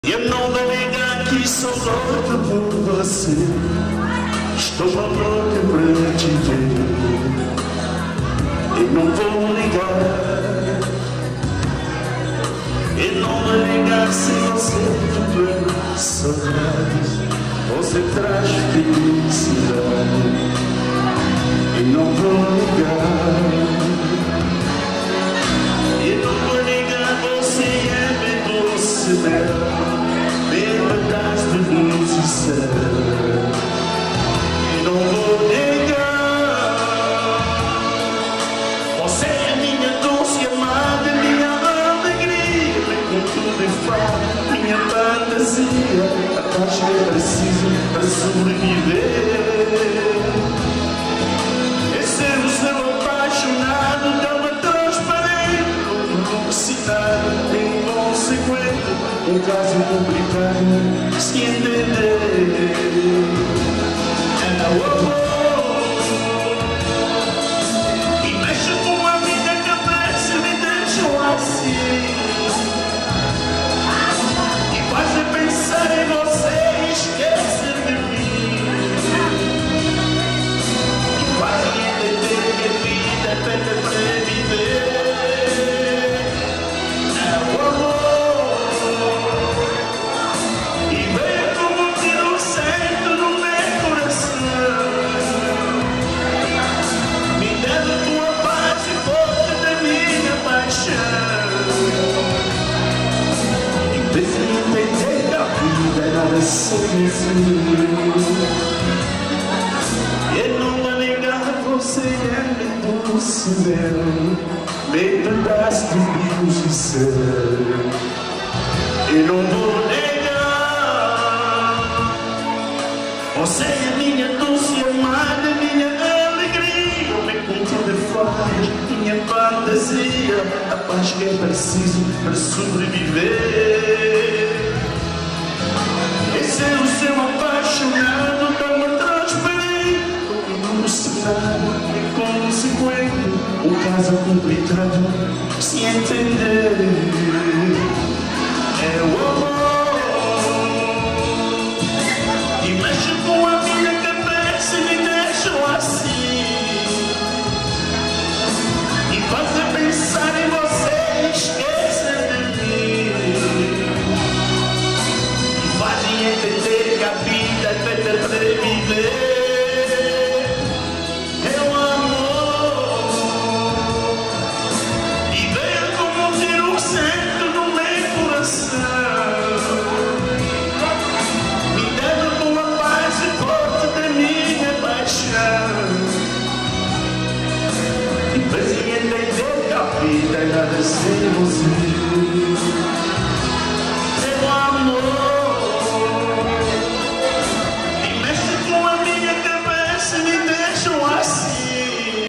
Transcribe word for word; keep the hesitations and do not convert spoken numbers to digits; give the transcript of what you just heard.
Eu não vou negar que sou louco por você. Estou louco pra te ver. Eu não vou negar. Eu não vou negar se você tiver saudade. Você traz felicidade. Eu não vou negar. Eu não vou negar, você é bem doce dela. Meu pedaço de luz e céu. E não vou negar. Você é minha doce amada, minha alegria. Com tudo e fala, minha fantasia. A paz que é preciso para sobreviver. É ser o seu apaixonado, tão transparente, como um sinal inconsequente. Um caso complicado, se entender. É o amor. E mexe com a vida que aparece e me deixam assim. E faz pensar em você e esquecer de mim. E faz entender que a vida é feita para viver. É o amor. Eu não vou negar, você é meu doce mel, meu pedaço de luz e céu. Eu não vou negar, você é minha doce amada, minha alegria. Meu conto de fadas, minha fantasia, a paz que é preciso para sobreviver. Esse é o seu apaixonado, tão transparente, como um sinal inconsequente, um caso complicado, se entender. É o amor. E mexe com a minha cabeça e me deixa assim. E faz pensar em você e esquecer de mim. Entender que a vida é feita para viver. É o amor. E veja como tiro o centro do meu coração, me dando com a paz e força da minha paixão. E faz entender que a vida é nada sem você.